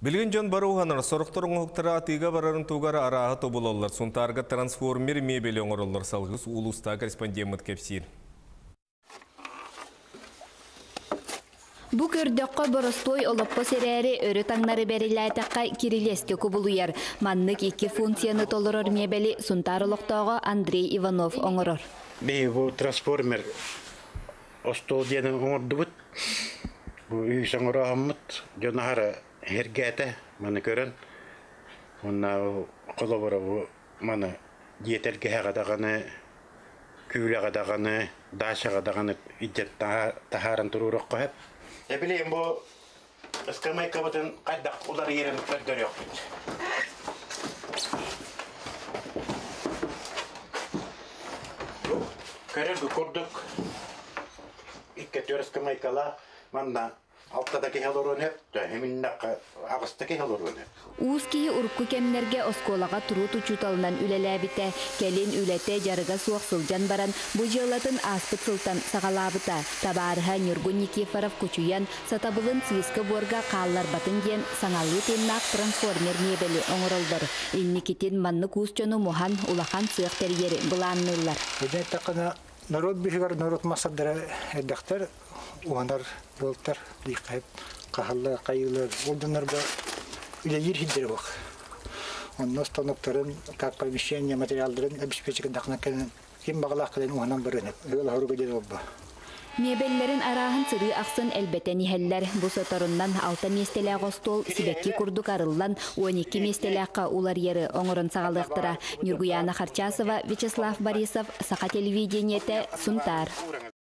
Билген жон баруғаныр, сорықтырың оқтыра атыға барарын туғара араға тобылалар. Сонтарға трансформер мебелі оңырылар салғыз улуста корреспондент кепсир. Бу көрдөккө боростой олоппо серери өрі таңнары берилайтаққа кирилеске кубулуяр. Маннык 2 функцияны толорор мебели сунтарылықтауға Андрей Иванов оңырор. Бу трансформер остол дені оңырды бұд. Бу үй соңыра аммыт. Жонахара хергәті маны көрін. Онна қолы бұры маны диетелге ғадағаны, күйлі ғадағаны, дашы ғадағаны иджет тахарын тұрурық қойып. Білейін бұл ұскамайқа бұтын қайдақ олар ерін көрдер yok. Көрін бұл көрдік. Иккет ұскамайқала манда Алтадaki helorun hep de heminnak ağıstaki helorun hep. Уускии урукку кемнерге осколага туру тучуталынан үлеләбите, келин үлете жарыга суак сылжан баран, бу жылатын аспыт сылтан сагалабыта. Табарыха Нюргун Никифоров кучуян, сатабылын сыйскы борга қаллар батын ген саңалы теннак трансформер мебели оңырылдар. Илникитин манны куусчону Мухан улахан сыйық терьери бұланнылар. Народ бишигар народ масаддара эддактар уанар болтар дикайып кахалла кайылар олдунар ба иле йирхиддер бак. Онно станоктарын как помещение материалдарын обеспечить дахнакен ким баглах кылын уанан барыны. Өл харуга ден обба. Мебеллерин араһын сыры аксын элбетени хеллер бу соторундан 6 местеле гостол сибекки курдук арыллан 12 местелеакка улар ери оңорон сагалыктыра. Нюргуяна Харчасова, Вячеслав Борисов, Саха телевидениете, Сунтар.